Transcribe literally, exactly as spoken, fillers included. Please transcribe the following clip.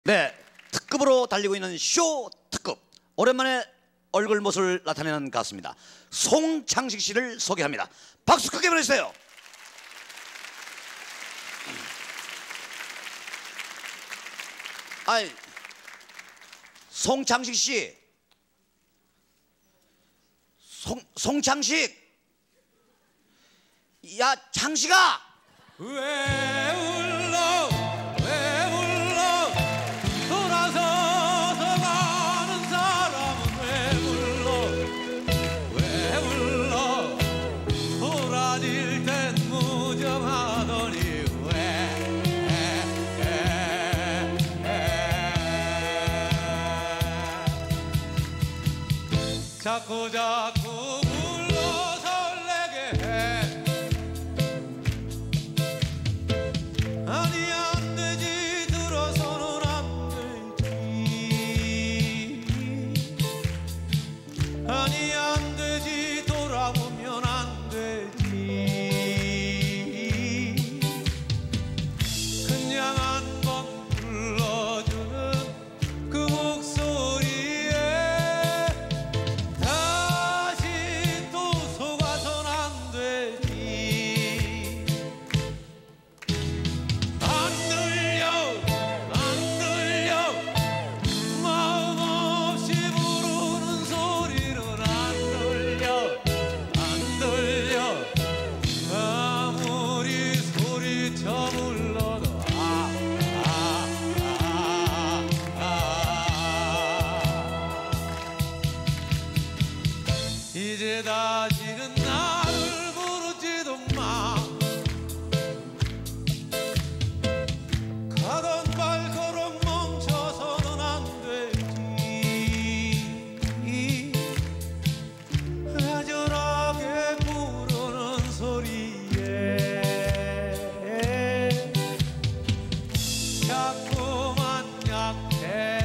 네, 특급으로 달리고 있는 쇼 특급. 오랜만에 얼굴 모습을 나타내는 가수입니다. 송창식 씨를 소개합니다. 박수 크게 보내주세요. 아이, 송창식 씨, 송 송창식, 야 창식아. 왜 울러 왜 울러 돌아서서 가는 사람은 왜 울러 왜 울러 돌아질 땐 무정하더니 왜 자꾸 자꾸 불러 설레게 해. 아니 안 되지 들어서는 안 되지. 아니 안 되지 돌아보면 안 되지. 그냥 한 번 불러주는 그 목소리에 다시 또 속아선 안 되지. 안 들려 안 들려 마음 없이 부르는 소리는 안 들려 안 들려. 아무리 소리쳐 불러도 아, 아, 아, 아. 이제 다시는 나를 부르지도 마. 가던 발걸음 멈춰서는 안 되지. 애절하게 부르는 소리에 자꾸만 약해.